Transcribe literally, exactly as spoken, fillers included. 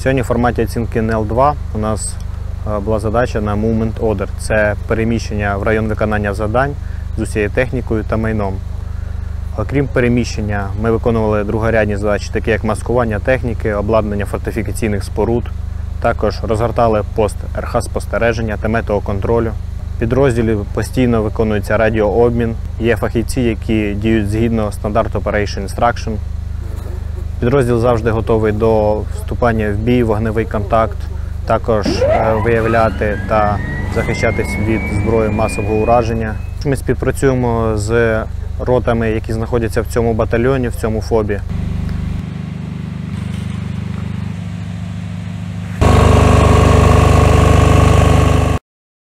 Сьогодні в форматі оцінки ен ел два у нас була задача на Movement Order. Це переміщення в район виконання завдань з усією технікою та майном. Окрім переміщення, ми виконували другорядні задачі, такі як маскування техніки, обладнання фортифікаційних споруд. Також розгортали пост ер ха спостереження та метеоконтролю. В підрозділі постійно виконується радіообмін. Є фахівці, які діють згідно стандарту Operation Instruction. Підрозділ завжди готовий до вступання в бій, вогневий контакт, також виявляти та захищатись від зброї масового ураження. Ми співпрацюємо з ротами, які знаходяться в цьому батальйоні, в цьому фобі.